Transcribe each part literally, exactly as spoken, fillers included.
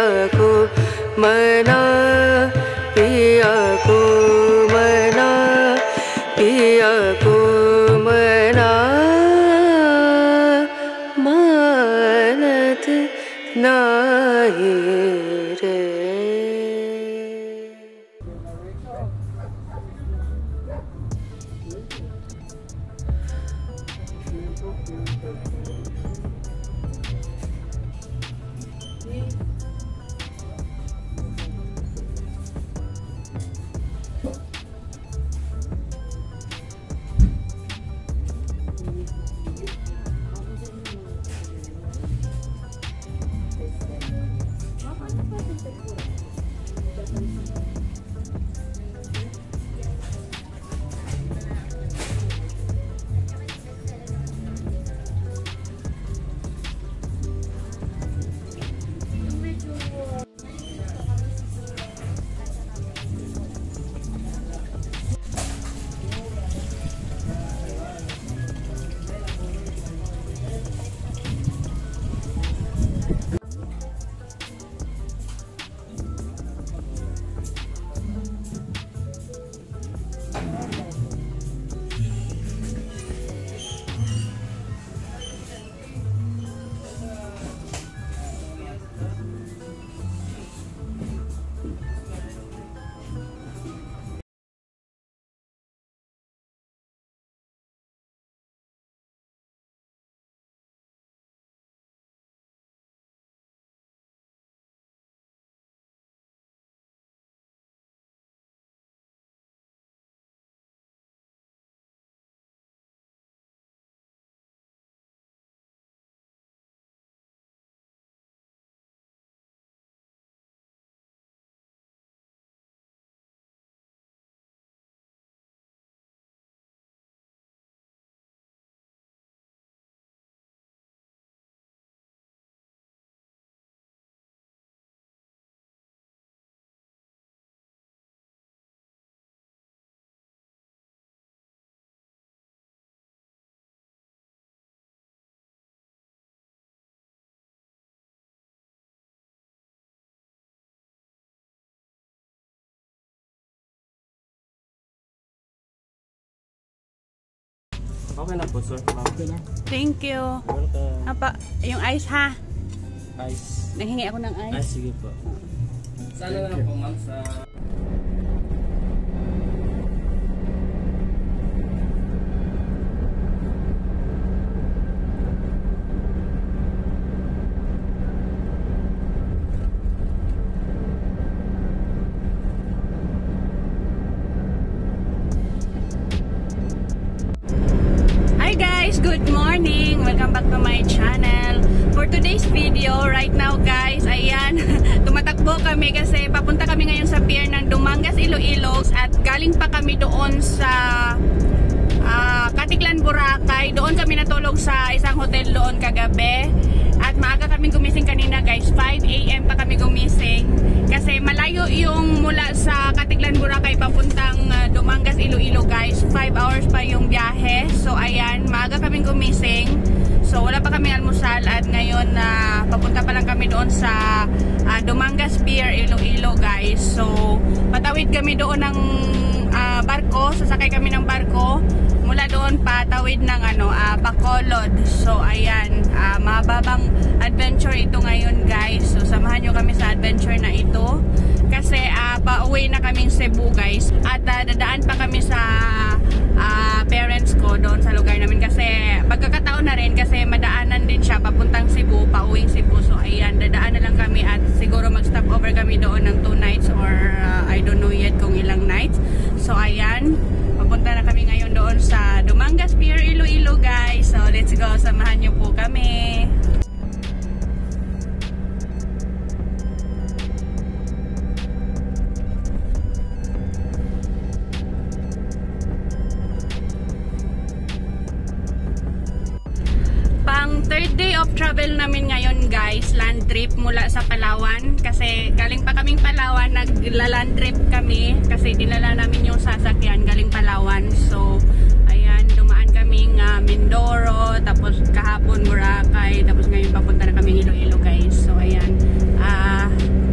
को मना, पिया को मना, पिया को मना, मानत नाही रे। Okay na po, sir. Okay na. Thank you. Welcome. Apa, yung ice ha? Ice. Nanghingi ako ng ice. Ice, sige po. Sana lang po, ma'am, sa... Good morning! Welcome back to my channel. For today's video, right now guys, ayan, tumatakbo kami kasi papunta kami ngayon sa pier ng Dumangas, Iloilo at galing pa kami doon sa uh, Katiklan, Boracay. Doon kami natulog sa isang hotel doon kagabi at maaga kami gumising kanina guys, five A M pa kami gumising kasi malayo yung mula sa Katiklan, Boracay papuntang uh, Dumangas, Iloilo guys. five hours pa yung biyahe. So ayan, maaga kaming gumising. So wala pa kami almusal at ngayon na uh, papunta pa lang kami doon sa uh, Dumangas Pier, Iloilo guys. So patawid kami doon ng uh, barko, sasakay kami ng barko mula doon patawid ng ano, uh, Bacolod. So ayan, uh, mababang adventure ito ngayon guys. So samahan nyo kami sa adventure na ito kasi uh, pauwi na kaming Cebu guys at uh, dadaan pa kami sa uh, parents ko doon sa lugar namin kasi pagkakataon na rin kasi madaanan din siya papuntang Cebu, pauwing Cebu. So ayan, dadaan na lang kami at siguro mag stop over kami doon ng two nights or uh, I don't know yet kung ilang nights. So ayan, papunta na kami ngayon doon sa Dumangas Pier, Iloilo guys. So let's go, samahan nyo po kami. Pang third day of travel namin ngayon guys, land trip mula sa Palawan kasi galing pa kaming Palawan, nagla-land trip kami kasi dinala namin yung sasakyan galing Palawan. So ayan, dumaan kaming uh, Mindoro, tapos kahapon Boracay, tapos ngayon papunta na kami Iloilo guys. So ayan, uh,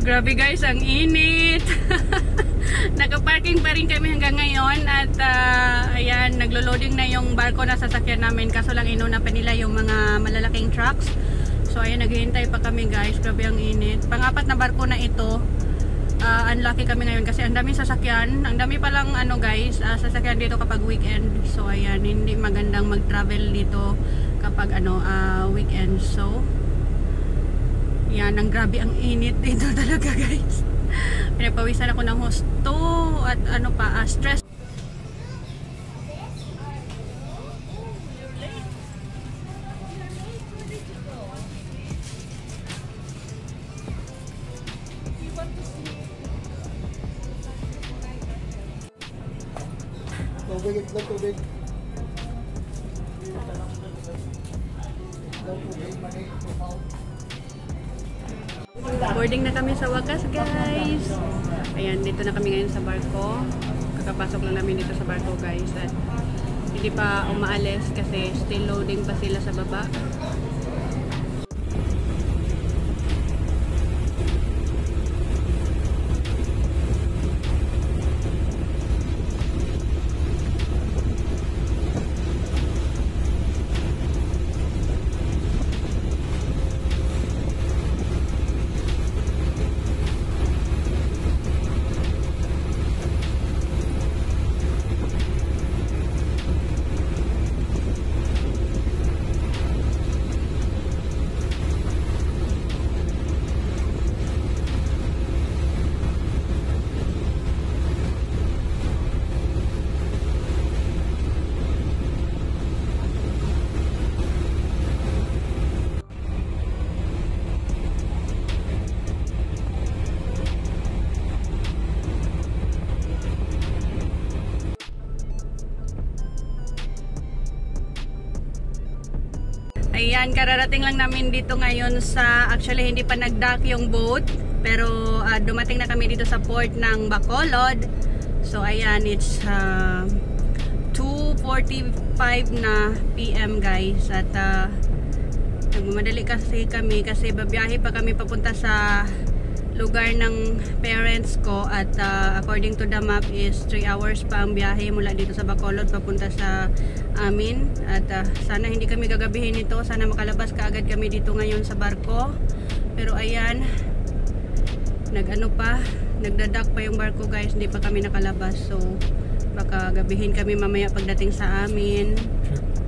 Grabe guys, ang init. Naka-parking pa rin kami hanggang ngayon at uh, ayan, naglo-loading na yung barko na sasakyan namin, kaso lang inuna pa nila yung mga malalaking trucks. So ayan, naghihintay pa kami guys. Grabe ang init. Pangapat na barko na ito. Uh, unlucky kami ngayon kasi ang daming sasakyan. Ang dami palang ano guys, uh, sasakyan dito kapag weekend. So ayan, hindi magandang mag-travel dito kapag ano uh, weekend. So yan, ang grabe ang init dito talaga guys. Pinapawisan ako ng husto at ano pa, uh, stress. Tubig, itlog, tubig. Itlog, tubig, mani, tupaw. Boarding na kami sa wakas guys. Ayan, dito na kami ngayon sa barko. Kakapasok lang namin dito sa barko guys. At hindi pa umaalis kasi still loading pa sila sa baba. Ayan, kararating lang namin dito ngayon sa, actually hindi pa nag-dock yung boat, pero uh, dumating na kami dito sa port ng Bacolod. So ayan, it's uh, two forty-five na P M guys. At uh, nagmamadali kasi kami kasi babiyahe pa kami papunta sa lugar ng parents ko. At uh, according to the map is three hours pa ang biyahe mula dito sa Bacolod papunta sa amin. At uh, sana hindi kami gagabihin ito, sana makalabas kaagad kami dito ngayon sa barko. Pero ayan, nag ano pa, nagdadak pa yung barko guys, hindi pa kami nakalabas. So baka gabihin kami mamaya pagdating sa amin.